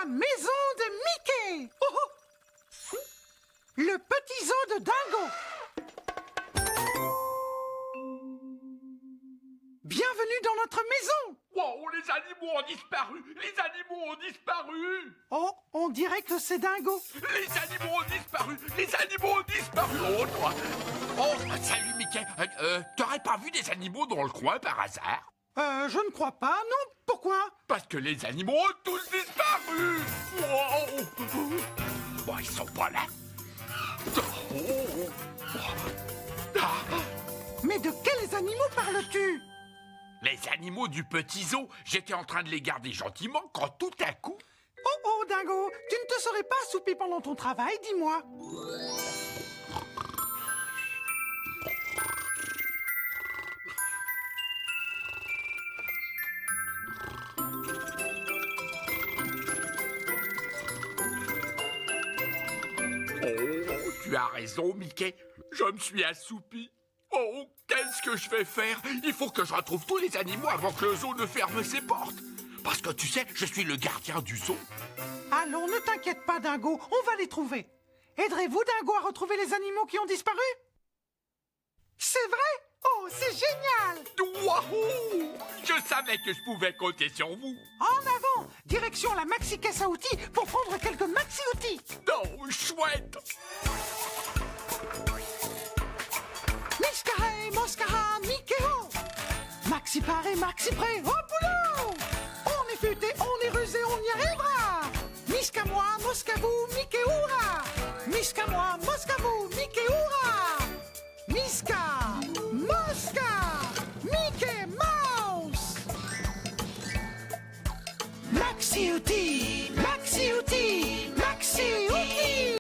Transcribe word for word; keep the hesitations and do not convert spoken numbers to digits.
La maison de Mickey. Oh, oh. Le petit zoo de Dingo. Bienvenue dans notre maison. Wow, les animaux ont disparu. Les animaux ont disparu. Oh, on dirait que c'est Dingo. Les animaux ont disparu. Les animaux ont disparu. Oh, toi. Oh, salut Mickey. Euh, euh, T'aurais pas vu des animaux dans le coin par hasard? Euh, je ne crois pas, non. Pourquoi? Parce que les animaux ont tous disparu. Wow. Bon, ils sont pas là. Oh. Ah. Mais de quels animaux parles-tu? Les animaux du petit zoo. J'étais en train de les garder gentiment quand tout à coup... Oh, oh, Dingo, tu ne te serais pas assoupi pendant ton travail, dis-moi. Oh, tu as raison, Mickey. Je me suis assoupi. Oh, qu'est-ce que je vais faire? Il faut que je retrouve tous les animaux avant que le zoo ne ferme ses portes. Parce que tu sais, je suis le gardien du zoo. Allons, ne t'inquiète pas, Dingo, on va les trouver. Aiderez-vous, Dingo, à retrouver les animaux qui ont disparu? C'est vrai? Oh, c'est génial! Wouhou! Je savais que je pouvais compter sur vous. En avant! Direction la maxi caisse à outils pour prendre quelques maxi outils. Non, chouette! Miskahé, Moskaha, Mikeo! Maxi paré, maxi prêt, au boulot! On est futé, on est rusé, on y arrivera! Miska moi, Moskabou,